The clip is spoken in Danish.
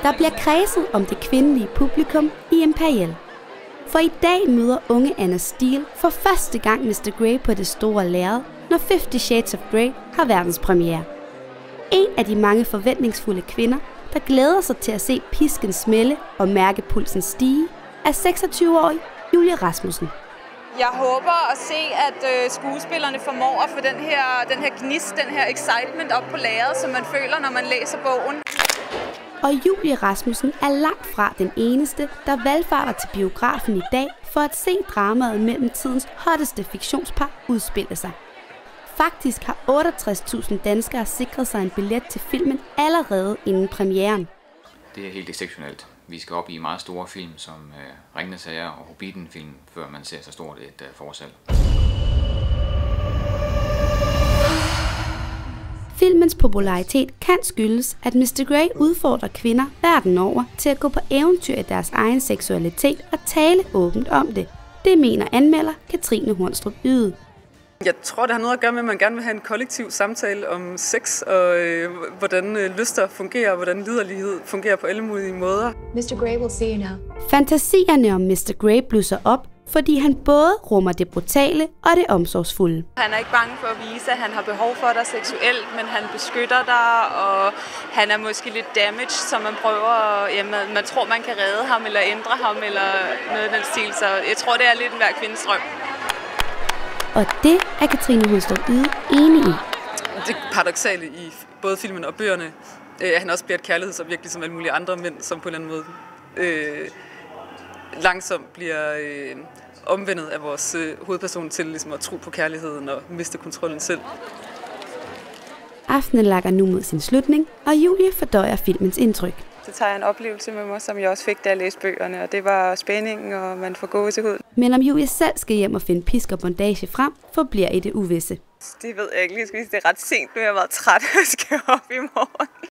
Der bliver kredset om det kvindelige publikum i Imperial. For i dag møder unge Anna Steele for første gang Mr. Grey på det store lærred, når 50 Shades of Grey har verdenspremiere. En af de mange forventningsfulde kvinder, der glæder sig til at se pisken smælde og mærke pulsen stige, er 26-årig Julie Rasmussen. Jeg håber at se, at skuespillerne formår at få den her gnist, den her excitement op på lærredet, som man føler, når man læser bogen. Og Julie Rasmussen er langt fra den eneste, der valfarter til biografen i dag for at se dramaet mellem tidens hotteste fiktionspar udspille sig. Faktisk har 68.000 danskere sikret sig en billet til filmen allerede inden premieren. Det er helt exceptionelt. Vi skal op i meget store film som Ringenes Herre og Hobbiten-film, før man ser så stort et forsalg. Filmens popularitet kan skyldes, at Mr. Grey udfordrer kvinder verden over til at gå på eventyr i deres egen seksualitet og tale åbent om det. Det mener anmelder Katrine Hornstrup Yde. Jeg tror, det har noget at gøre med, at man gerne vil have en kollektiv samtale om sex, og hvordan lyster fungerer, og hvordan liderlighed fungerer på alle mulige måder. Mr. Grey will see you now. Fantasierne om Mr. Grey blusser op, fordi han både rummer det brutale og det omsorgsfulde. Han er ikke bange for at vise, at han har behov for dig seksuelt, men han beskytter dig, og han er måske lidt damaged, så man prøver, man tror, man kan redde ham eller ændre ham eller noget af den stil. Så jeg tror, det er lidt en hver kvindes drøm. Og det er Katrine Hornstrup Yde enig i. Det paradoksale i både filmen og bøgerne, at han også bliver et kærlighedsobjekt, ligesom alle mulige andre mænd, som på en eller anden måde langsomt bliver omvendet af vores hovedperson til ligesom at tro på kærligheden og miste kontrollen selv. Aftenen lakker nu mod sin slutning, og Julie fordøjer filmens indtryk. Det tager en oplevelse med mig, som jeg også fik, da jeg læste bøgerne, og det var spændingen, og man får gåsehud. Men om Julie selv skal hjem og finde pisk og bondage frem, forbliver i det uvisse. Det ved jeg ikke lige. Det er ret sent, nu er jeg meget træt, og skal op i morgen.